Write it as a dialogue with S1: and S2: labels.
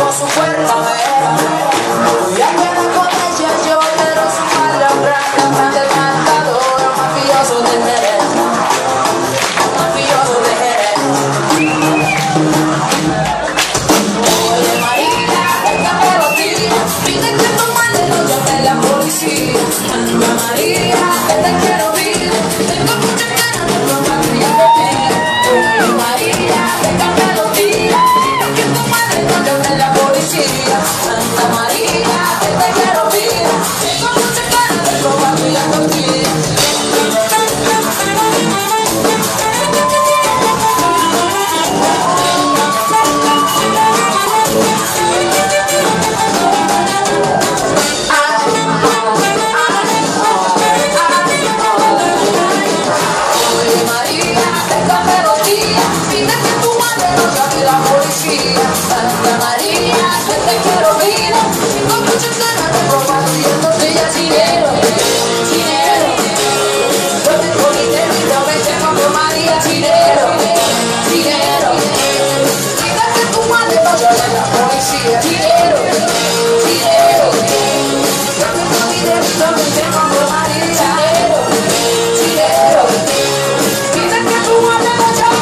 S1: su cuerpo y a que la con ella yo, pero su padre un grande cantador, un mafioso de Jerez, un mafioso de Jerez. Oye María, déjame los días, pide que tu madre no llame la policía. Santa María, que te quiero ver, tengo muchas ganas de probarte y de ver. Oye María, déjame los días, que tu madre no llame la policía. Santa María, que te quiero ver, tengo muchas ganas de probarte y de ver. Santa María, que te quiero ver, con muchas ganas de probar y entonces ya dinero, dinero. Yo tengo dinero y yo me tengo por María, dinero, dinero. Mira que tu madre no llame a la policía, dinero, dinero. Yo tengo dinero y yo me tengo por María, dinero, dinero. Mira que tu madre no llame.